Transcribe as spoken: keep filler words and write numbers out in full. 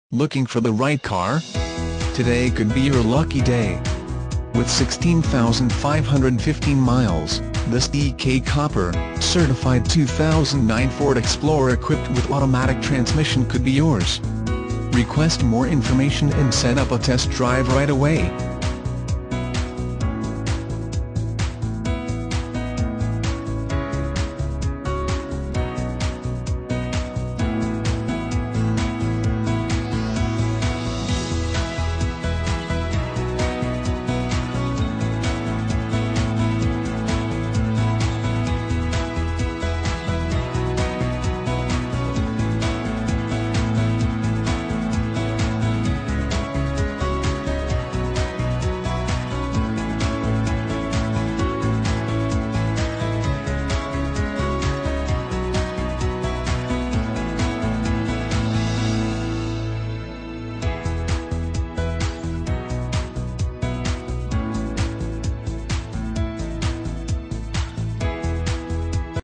Looking for the right car? Today could be your lucky day. With sixteen thousand five hundred fifteen miles, this D K Copper, certified two thousand nine Ford Explorer equipped with automatic transmission could be yours. Request more information and set up a test drive right away.